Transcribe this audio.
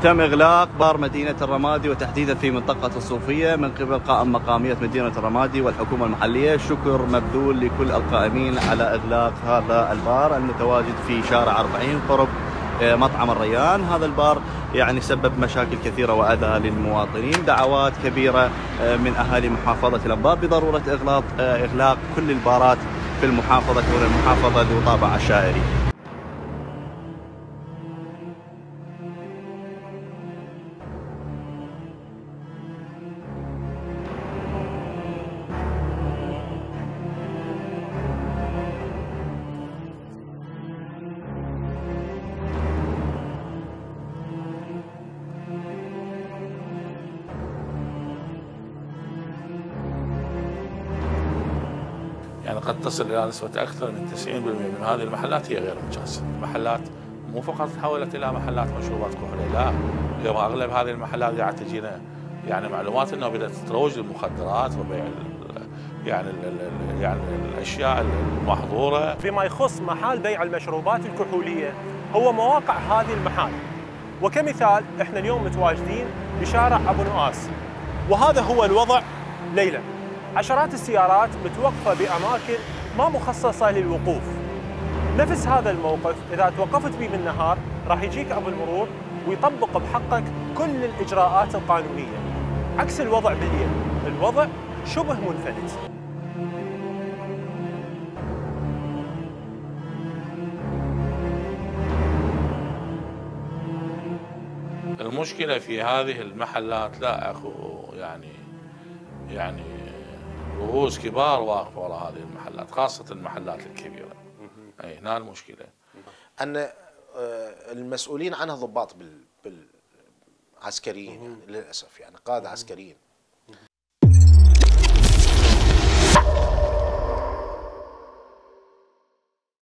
تم إغلاق بار مدينة الرمادي وتحديدا في منطقة الصوفية من قبل قائم مقامية مدينة الرمادي والحكومة المحلية. شكر مبذول لكل القائمين على إغلاق هذا البار المتواجد في شارع 40 قرب مطعم الريان. هذا البار يعني سبب مشاكل كثيرة وأذى للمواطنين. دعوات كبيرة من أهالي محافظة الأنبار بضرورة إغلاق كل البارات في المحافظة كون المحافظة ذو طابع عشائري. يعني قد تصل إلى نسبة أكثر من 90% من هذه المحلات هي غير مجازة. المحلات مو فقط تحولت إلى محلات مشروبات كحولية، لا، اليوم أغلب هذه المحلات قاعد تجينا يعني معلومات أنه بدأت تروج للمخدرات وبيع يعني الأشياء المحظورة. فيما يخص محال بيع المشروبات الكحولية هو مواقع هذه المحال، وكمثال احنا اليوم متواجدين بشارع أبو نواس، وهذا هو الوضع ليلا. عشرات السيارات متوقفة بأماكن ما مخصصة للوقوف. نفس هذا الموقف إذا توقفت به بالنهار راح يجيك أبو المرور ويطبق بحقك كل الإجراءات القانونية، عكس الوضع بالليل. الوضع شبه منفلت. المشكلة في هذه المحلات لا أخو يعني رؤوس كبار واقفة وراء هذه المحلات، خاصة المحلات الكبيرة. أي هنا المشكلة. أن المسؤولين عنها ضباط عسكريين، يعني للأسف يعني قادة عسكريين.